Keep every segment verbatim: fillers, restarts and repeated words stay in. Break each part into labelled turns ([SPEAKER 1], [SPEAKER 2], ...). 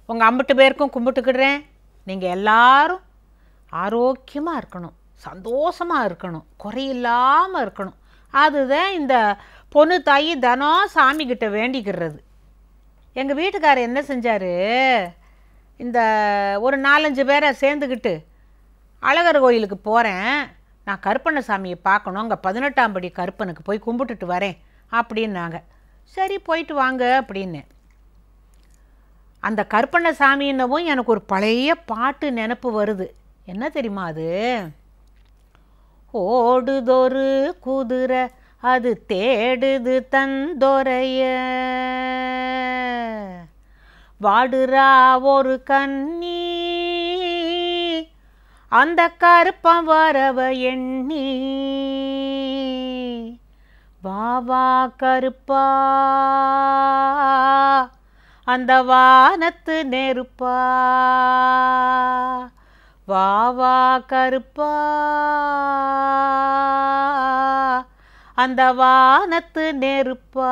[SPEAKER 1] உங்கள் அம்பிட்டு பேருக்கும் கும்பிட்டுக்கிடுறேன். நீங்கள் எல்லாரும் ஆரோக்கியமாக இருக்கணும், சந்தோஷமாக இருக்கணும், குறையில்லாமல் இருக்கணும். அதுதான் இந்த பொண்ணு தாயி தினம் சாமிக்கிட்ட வேண்டிக்கிறது. எங்கள் வீட்டுக்காரர் என்ன செஞ்சார், இந்த ஒரு நாலஞ்சு பேரை சேர்ந்துக்கிட்டு அழகர் கோயிலுக்கு போகிறேன், நான் கருப்பண்ணசாமியை பார்க்கணும், அங்கே பதினெட்டாம் படி கருப்பனுக்கு போய் கும்பிட்டுட்டு வரேன் அப்படின்னாங்க. சரி போயிட்டு வாங்க அப்படின்னு. அந்த கருப்பண்ணசாமின்னவும் எனக்கு ஒரு பழைய பாட்டு நினப்பு வருது. என்ன தெரியுமா அது? ஓடுதொரு குதிரை அது தேடுது தந்தொரைய, வாடுறா ஒரு கண்ணி அந்த கருப்பம் வரவ எண்ணி, வாவா கருப்பா அந்த வானத்து நெருப்பா, வாவா கருப்பா அந்த வானத்து நெருப்பா.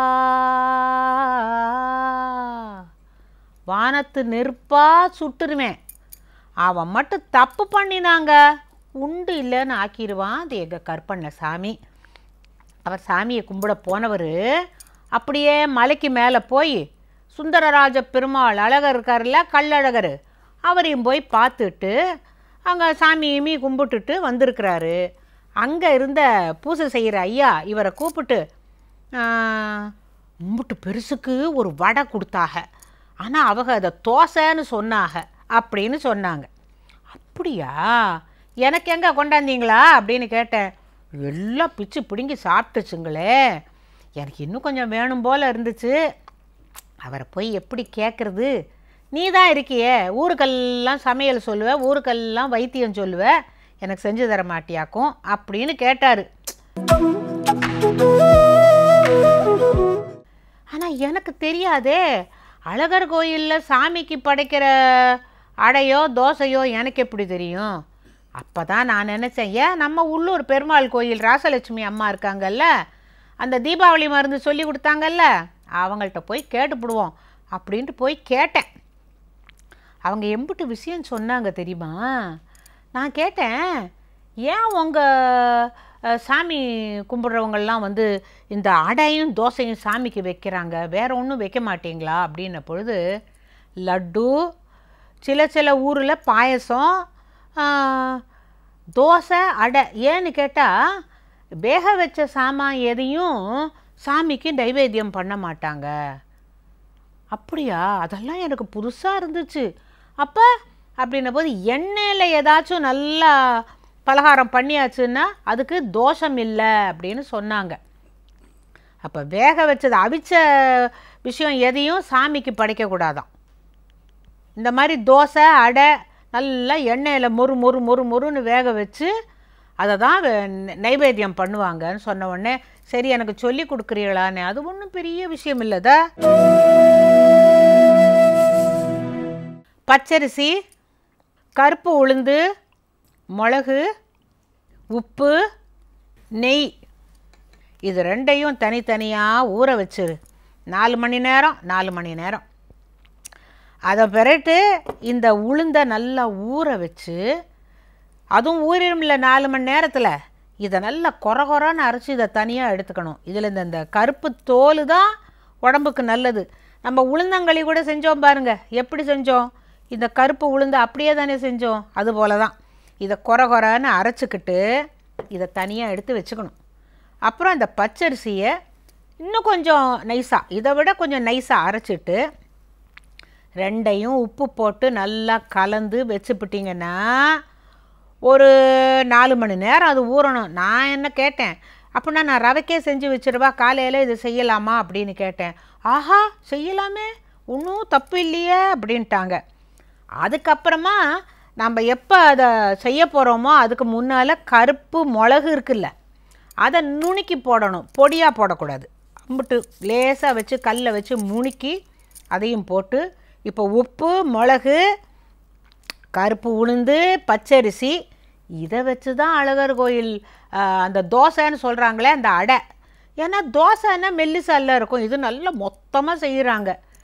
[SPEAKER 1] வானத்து நெருப்பா சுட்டுருவேன், அவன் மட்டும் தப்பு பண்ணினாங்க உண்டு இல்லைன்னு ஆக்கிடுவான் அது எங்கள் கருப்பண்ணசாமி. அவர் சாமியை கும்பிட போனவர் அப்படியே மலைக்கு மேலே போய் சுந்தரராஜ பெருமாள் அழகர் இருக்கார்ல, கல்லழகர், அவரையும் போய் பார்த்துட்டு அங்கே சாமியுமே கும்பிட்டுட்டு வந்திருக்கிறாரு. அங்கே இருந்த பூஜை செய்கிற ஐயா இவரை கூப்பிட்டு, கும்பிட்டு பெருசுக்கு ஒரு வடை கொடுத்தாக, ஆனால் அவங்க அதை தோசைன்னு சொன்னாங்க அப்படின்னு சொன்னாங்க. அப்படியா, எனக்கு எங்கே கொண்டாந்தீங்களா அப்படின்னு கேட்டேன். எல்லாம் பிச்சு பிடுங்கி சாப்பிட்டுச்சுங்களே, எனக்கு இன்னும் கொஞ்சம் வேணும் போல் இருந்துச்சு. அவரை போய் எப்படி கேட்குறது, நீ தான் இருக்கியே, ஊருக்கெல்லாம் சமையல் சொல்லுவேன், ஊருக்கெல்லாம் வைத்தியம் சொல்லுவேன், எனக்கு செஞ்சு தர மாட்டியாக்கும் அப்படின்னு கேட்டார். ஆனால் எனக்கு தெரியாதே, அழகர் கோயிலில் சாமிக்கு படைக்கிற அடையோ தோசையோ எனக்கு எப்படி தெரியும்? அப்போ தான் நான் நினச்சேன், ஏன் நம்ம உள்ளூர் பெருமாள் கோயில் ராசலட்சுமி அம்மா இருக்காங்கல்ல, அந்த தீபாவளி மருந்து சொல்லி கொடுத்தாங்கல்ல, அவங்கள்ட்ட போய் கேட்டுப்பிடுவோம் அப்படின்ட்டு போய் கேட்டேன். அவங்க எம்பிட்டு விஷயம் சொன்னாங்க தெரியுமா? நான் கேட்டேன், ஏன் உங்கள் சாமி கும்பிட்றவங்கெல்லாம் வந்து இந்த அடையும் தோசையும் சாமிக்கு வைக்கிறாங்க, வேறு ஒன்றும் வைக்க மாட்டீங்களா அப்படின்ன பொழுது, லட்டு, சில சில ஊரில் பாயசம், தோசை, அடை. ஏன்னு கேட்டால் வேக வச்ச சாமான் எதையும் சாமிக்கு நைவேத்தியம் பண்ண மாட்டாங்க. அப்படியா, அதெல்லாம் எனக்கு புதுசாக இருந்துச்சு. அப்போ அப்படின்ன போது எண்ணெயில் ஏதாச்சும் நல்லா பலகாரம் பண்ணியாச்சுன்னா அதுக்கு தோஷம் இல்லை அப்படின்னு சொன்னாங்க. அப்போ வேக வச்சது அவிச்ச விஷயம் எதையும் சாமிக்கு படைக்கக்கூடாதான். இந்த மாதிரி தோசை அடை நல்லா எண்ணெயில் மொறு மொறு மொறு மொறுன்னு வேக வச்சு அதை தான் நைவேத்தியம் பண்ணுவாங்கன்னு சொன்ன உடனே, சரி எனக்கு சொல்லி கொடுக்குறீங்களான்னு. அது ஒன்றும் பெரிய விஷயம் இல்லைதா. பச்சரிசி, கருப்பு உளுந்து, மிளகு, உப்பு, நெய், இது ரெண்டையும் தனித்தனியாக ஊற வச்சிரு. நாலு மணி நேரம் நாலு மணி நேரம் அதை பிறட்டு இந்த உளுந்தை நல்லா ஊற வச்சு, அதுவும் ஊறிடும்ல நாலு மணி நேரத்தில், இதை நல்லா கொர கொரன்னு அரைச்சி இதை தனியாக எடுத்துக்கணும். இதில் இந்த இந்த கருப்பு தோல் தான் உடம்புக்கு நல்லது. நம்ம உளுந்தங்களி கூட செஞ்சோம் பாருங்கள், எப்படி செஞ்சோம், இந்த கருப்பு உளுந்து அப்படியே தானே செஞ்சோம், அது போல தான். இதை கொர கொரன்னு அரைச்சிக்கிட்டு இதை தனியாக எடுத்து வச்சுக்கணும். அப்புறம் இந்த பச்சரிசியை இன்னும் கொஞ்சம் நைஸாக, இதை விட கொஞ்சம் நைஸாக அரைச்சிட்டு ரெண்டையும் உப்பு போட்டு நல்லா கலந்து வச்சுப்பிட்டிங்கன்னா ஒரு நாலு மணி நேரம் அது ஊறணும். நான் என்ன கேட்டேன், அப்படின்னா நான் ரவைக்கே செஞ்சு வச்சுருவா, காலையில் இது செய்யலாமா அப்படின்னு கேட்டேன். ஆஹா செய்யலாமே, ஒன்றும் தப்பு இல்லையே அப்படின்ட்டாங்க. அதுக்கப்புறமா நம்ம எப்போ அதை செய்ய போகிறோமோ அதுக்கு முன்னால் கருப்பு மிளகு இருக்குல்ல, அதை நுணுக்கி போடணும், பொடியாக போடக்கூடாது. அம்பிட்டு லேசாக வச்சு கல்லை வச்சு முணுக்கி அதையும் போட்டு, இப்போ உப்பு, மிளகு, கருப்பு உளுந்து, பச்சரிசி, இதை வச்சு தான் அழகர் கோயில் அந்த தோசைன்னு சொல்கிறாங்களே அந்த அடை. ஏன்னா தோசைன்னா மெல்லிசாலில் இருக்கும், இது நல்லா மொத்தமாக செய்கிறாங்க.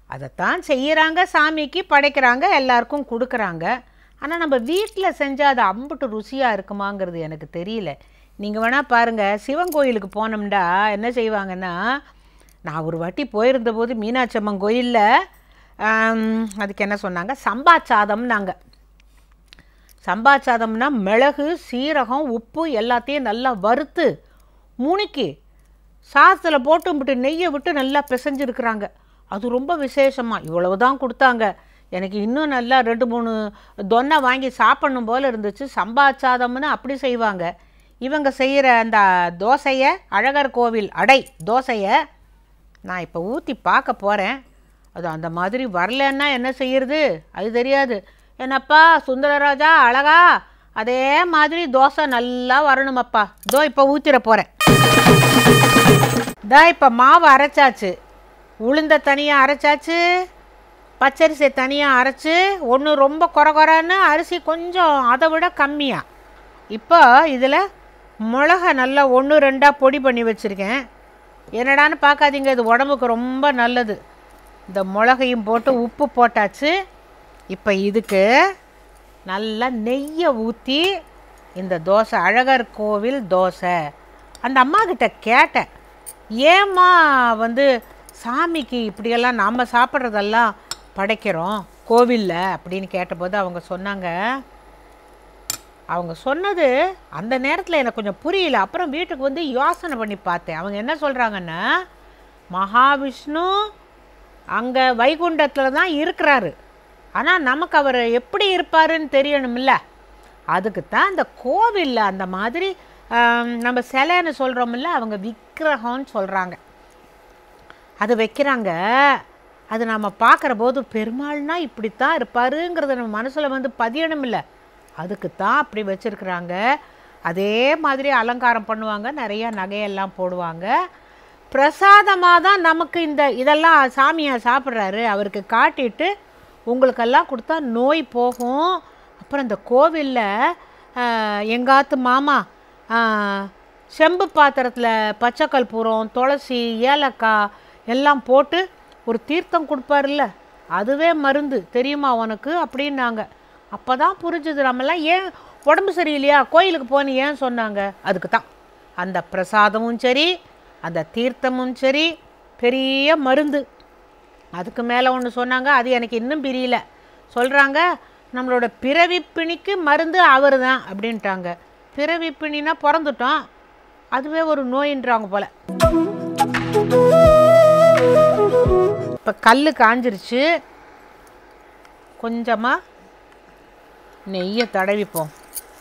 [SPEAKER 1] அதைத்தான் செய்கிறாங்க, சாமிக்கு படைக்கிறாங்க, எல்லாருக்கும் கொடுக்குறாங்க. ஆனால் நம்ம வீட்டில் செஞ்சால் அது அம்புட்டு ருசியாக இருக்குமாங்கிறது எனக்கு தெரியல. நீங்கள் வேணால் பாருங்கள், சிவன் கோயிலுக்கு போனோம்னா என்ன செய்வாங்கன்னா, நான் ஒரு வாட்டி போயிருந்தபோது மீனாட்சி அம்மன் கோயிலில் அதுக்கு என்ன சொன்னாங்க, சம்பா சாதம்னாங்க. சம்பா சாதம்னா மிளகு, சீரகம், உப்பு எல்லாத்தையும் நல்லா வறுத்து முணுக்கி சாதத்தில் போட்டு விட்டு நெய்யை விட்டு நல்லா பிசைஞ்சிருக்கிறாங்க. அது ரொம்ப விசேஷமாக இவ்வளவு தான் கொடுத்தாங்க. எனக்கு இன்னும் நல்லா ரெண்டு மூணு தொன்னை வாங்கி சாப்பிடணும் போல் இருந்துச்சு. சம்பா சாதம்னு அப்படி செய்வாங்க. இவங்க செய்கிற அந்த தோசையை, அழகர் கோவில் அடை தோசையை நான் இப்போ ஊற்றி பார்க்க போகிறேன். அது அந்த மாதிரி வரலன்னா என்ன செய்யறது அது தெரியாது. என்னப்பா சுந்தரராஜா அழகா அதே மாதிரி தோசை நல்லா வரணுமப்பா. இதோ இப்போ ஊற்றிட போகிறேன். இதோ இப்போ மாவு அரைச்சாச்சு, உளுந்த தனியாக அரைச்சாச்சு, பச்சரிசி தனியாக அரைச்சி, ஒன்று ரொம்ப குறை குறைன்னு அரிசி கொஞ்சம் அதை விட கம்மியாக. இப்போ இதில் மிளகா நல்லா ஒன்று ரெண்டாக பொடி பண்ணி வச்சுருக்கேன். என்னடான்னு பார்க்காதீங்க, இது உடம்புக்கு ரொம்ப நல்லது. இந்த மிளகையும் போட்டு உப்பு போட்டாச்சு. இப்போ இதுக்கு நல்லா நெய்யை ஊற்றி இந்த தோசை, அழகர் கோவில் தோசை. அந்த அம்மா கிட்ட கேட்டேன், ஏம்மா வந்து சாமிக்கு இப்படியெல்லாம் நாம் சாப்பிட்றதெல்லாம் படைக்கிறோம் கோவிலில் அப்படின்னு கேட்டபோது அவங்க சொன்னாங்க, அவங்க சொன்னது அந்த நேரத்தில் எனக்கு கொஞ்சம் புரியல. அப்புறம் வீட்டுக்கு வந்து யோசனை பண்ணி பார்த்தேன். அவங்க என்ன சொல்கிறாங்கன்னா, மகாவிஷ்ணு அங்கே வைகுண்டத்தில் தான் இருக்கிறாரு, ஆனால் நமக்கு அவர் எப்படி இருப்பாருன்னு தெரியணும்ல, அதுக்கு தான் அந்த கோவிலில் அந்த மாதிரி நம்ம சிலைன்னு சொல்கிறோம்ல, அவங்க விக்கிரகம்னு சொல்கிறாங்க, அது வைக்கிறாங்க. அது நம்ம பார்க்குற போது பெருமாள்னா இப்படித்தான் இருப்பாருங்கிறத நம்ம மனசில் வந்து பதியணும் இல்லை, அதுக்கு தான் அப்படி வச்சுருக்குறாங்க. அதே மாதிரி அலங்காரம் பண்ணுவாங்க, நிறையா நகையெல்லாம் போடுவாங்க. பிரசாதமாக தான் நமக்கு இந்த இதெல்லாம் சாமியாக சாப்பிட்றாரு, அவருக்கு காட்டிட்டு உங்களுக்கெல்லாம் கொடுத்தா நோய் போகும். அப்புறம் இந்த கோவிலில் எங்காத்து மாமா செம்பு பாத்திரத்தில் பச்சை கற்பூரம், துளசி, ஏலக்காய் எல்லாம் போட்டு ஒரு தீர்த்தம் கொடுப்பாருல்ல, அதுவே மருந்து தெரியுமா உனக்கு அப்படின்னாங்க. அப்போ தான் புரிஞ்சுது, நம்மலாம் ஏன் உடம்பு சரியில்லையா கோயிலுக்கு போன்னு ஏன் சொன்னாங்க, அதுக்கு தான். அந்த பிரசாதமும் சரி, அந்த தீர்த்தமும் சரி, பெரிய மருந்து. அதுக்கு மேலே ஒன்று சொன்னாங்க, அது எனக்கு இன்னும் பிரியல. சொல்கிறாங்க, நம்மளோட பிறவி பிணிக்கு மருந்து அவர் தான் அப்படின்ட்டாங்க. பிறவி பிணினா பிறந்துட்டோம், அதுவே ஒரு நோயின்றாங்க போல். இப்போ கல் காஞ்சிருச்சு, கொஞ்சமாக நெய்யை தடவிப்போம்.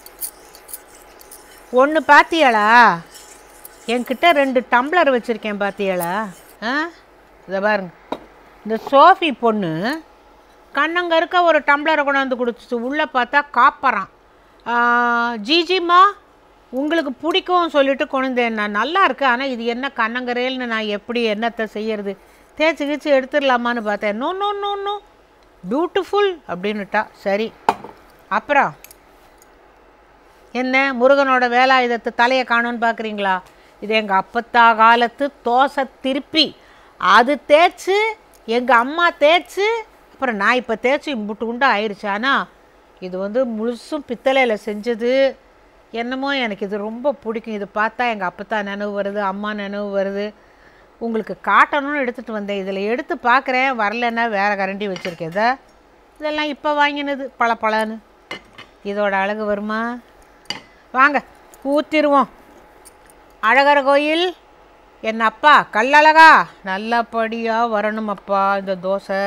[SPEAKER 1] ஒன்று பார்த்தியாளா, என்கிட்ட ரெண்டு டம்ளர் வச்சுருக்கேன் பார்த்தியாளா? ஆ இதை பாருங்க, இந்த சோஃபி பொண்ணு கண்ணங்க இருக்க ஒரு டம்ளரை கொண்டாந்து கொடுத்துச்சு. உள்ளே பார்த்தா காப்பறான். ஜிஜிம்மா உங்களுக்கு பிடிக்கும் சொல்லிட்டு கொண்டுந்தேன் நான், நல்லா இருக்கு, ஆனால் இது என்ன கண்ணங்கரையில்னு நான் எப்படி என்னத்தை செய்யறது, தேய்ச்சி கீச்சு எடுத்துடலாமான்னு பார்த்தேன். No no no no beautiful அப்படின்னுட்டா. சரி, அப்புறம் என்ன முருகனோட வேலாயுதத்து தலையை காணும்னு பார்க்குறீங்களா? இது எங்கள் அப்பத்தா காலத்து தோசை திருப்பி, அது தேய்ச்சி எங்கள் அம்மா தேய்ச்சி, அப்புறம் நான் இப்போ தேய்ச்சி இம்புட்டு உண்டா ஆயிடுச்சு. ஆனால் இது வந்து முழுசும் பித்தளையில் செஞ்சது. என்னமோ எனக்கு இது ரொம்ப பிடிக்கும். இது பார்த்தா எங்கள் அப்பத்தா நினைவு வருது, அம்மா நினைவு வருது. உங்களுக்கு காட்டணும்னு எடுத்துகிட்டு வந்தேன். இதில் எடுத்து பார்க்குறேன், வரலன்னா வேறு கரண்டி வச்சுருக்கேன். இதை இதெல்லாம் இப்போ வாங்கினது பல பழன்னு. இதோட அழகு வருமா? வாங்க ஊற்றிடுவோம். அழகர் கோயில் என் அப்பா கல்லழகா நல்லபடியாக வரணும் அப்பா இந்த தோசை.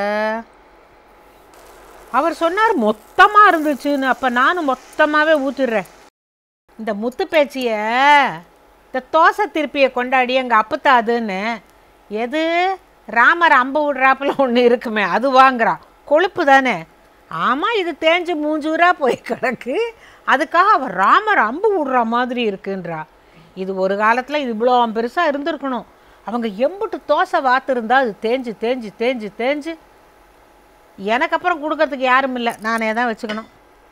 [SPEAKER 1] அவர் சொன்னார் மொத்தமாக இருந்துச்சுன்னு. அப்போ நானும் மொத்தமாகவே ஊற்றிடுறேன். இந்த முத்து பேச்சியை, இந்த தோசை திருப்பியை கொண்டாடி எங்கள் அப்பத்தாதுன்னு எது ராமர் அம்பு விடுறாப்புல ஒன்று இருக்குமே அது வாங்குறான். கொழுப்பு தானே? ஆமாம், இது தேஞ்சு மூஞ்சூரா போய் கிடக்கு, அதுக்காக அவர் ராமர் அம்பு விடுற மாதிரி இருக்குன்றா. இது ஒரு காலத்தில் இது இவ்வளோ பெருசாக இருந்திருக்கணும். அவங்க எம்புட்டு தோசை வாத்துருந்தா அது தேஞ்சு தேஞ்சு தேஞ்சு தேஞ்சு எனக்கு அப்புறம் கொடுக்கறதுக்கு யாரும் இல்லை, நானே தான் வச்சுக்கணும்.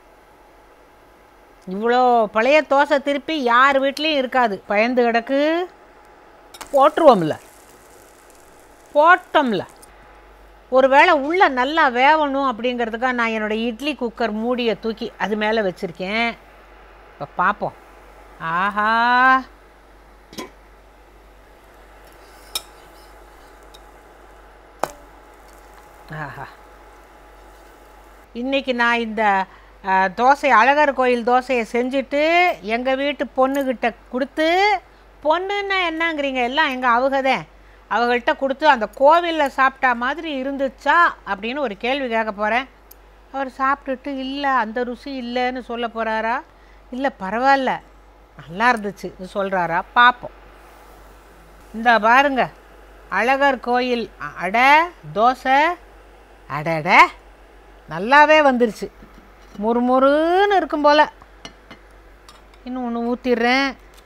[SPEAKER 1] இவ்வளோ பழைய தோசை திருப்பி யார் வீட்லேயும் இருக்காது, பயந்து கிடக்கு. போட்டுருவோம்ல, போட்டோம்ல. ஒரு வேளை உள்ளே நல்லா வேகணும் அப்படிங்கிறதுக்காக நான் என்னோடய இட்லி குக்கர் மூடியை தூக்கி அது மேலே வச்சுருக்கேன். இப்போ பார்ப்போம். ஆஹா, ஆஹா, இன்றைக்கி நான் இந்த தோசை அழகர் கோயில் தோசையை செஞ்சுட்டு எங்கள் வீட்டு பொண்ணுக்கிட்ட கொடுத்து, பொண்ணுன்னா என்னங்கிறீங்க, எல்லாம் எங்கள் அவகதேன், அவங்கள்ட்ட கொடுத்து அந்த கோவிலில் சாப்பிட்டா மாதிரி இருந்துச்சா அப்படின்னு ஒரு கேள்வி கேட்க போகிறேன். அவர் சாப்பிட்டுட்டு இல்லை அந்த ருசி இல்லைன்னு சொல்ல போகிறாரா, இல்லை பரவாயில்ல நல்லா இருந்துச்சு சொல்கிறாரா பார்ப்போம். இந்த பாருங்க, அழகர் கோயில் அட தோசை, அடட நல்லாவே வந்துருச்சு, முறுமுறுன்னு இருக்கும் போல். இன்னும் ஒன்று ஊற்றிடுறேன்.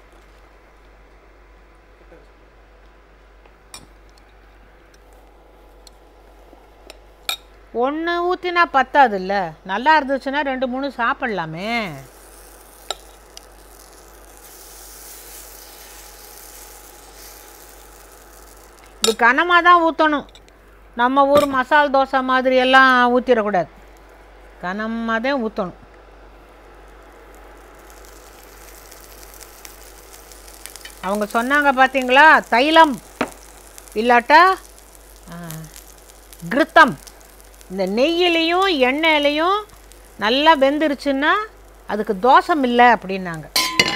[SPEAKER 1] ஒன்று ஊற்றினா பத்தாது இல்லை, நல்லா இருந்துச்சுன்னா ரெண்டு மூணு சாப்பிட்லாமே. இது கனமாக தான் ஊற்றணும், நம்ம ஊர் மசால் தோசை மாதிரியெல்லாம் ஊற்றிடக்கூடாது, கனமாக தான் ஊற்றணும். அவங்க சொன்னாங்க பார்த்தீங்களா, தைலம் இல்லாட்டா கிருத்தம், இந்த நெய்யிலையும் எண்ணெயிலையும் நல்லா வெந்துருச்சுன்னா அதுக்கு தோசம் இல்லை அப்படின்னாங்க.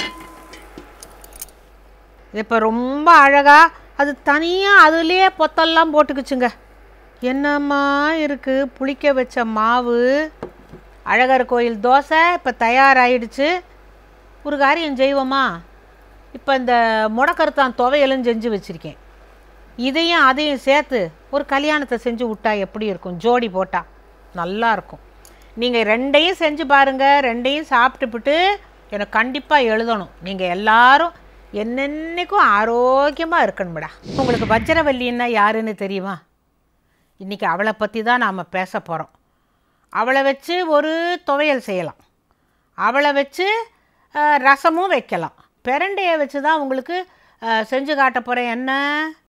[SPEAKER 1] இப்போ ரொம்ப அழகாக அது தனியாக அதுலேயே பொத்தெல்லாம் போட்டுக்குச்சுங்க. என்னம்மா இருக்குது, புளிக்க வச்ச மாவு அழகர் கோயில் தோசை இப்போ தயாராகிடுச்சு. ஒரு காரியம் செய்வோமா, இப்போ இந்த முடக்கருத்தான் துவையலும் செஞ்சு வச்சுருக்கேன், இதையும் அதையும் சேர்த்து ஒரு கல்யாணத்தை செஞ்சு விட்டா எப்படி இருக்கும், ஜோடி போட்டால் நல்லாயிருக்கும். நீங்கள் ரெண்டையும் செஞ்சு பாருங்கள், ரெண்டையும் சாப்பிட்டுப்பிட்டு எனக்கு கண்டிப்பாக எழுதணும். நீங்கள் எல்லோரும் என்னென்னைக்கும் ஆரோக்கியமாக இருக்கணும்டா. உங்களுக்கு வஜ்ரவல்லின்னா யாருன்னு தெரியுமா? இன்றைக்கி அவளை பற்றி தான் நாம் பேச போகிறோம். அவளை வச்சு ஒரு துவையல் செய்யலாம், அவளை வச்சு ரசமும் வைக்கலாம், பிரண்டையை வச்சு தான் உங்களுக்கு செஞ்சு காட்ட போகிறேன். என்ன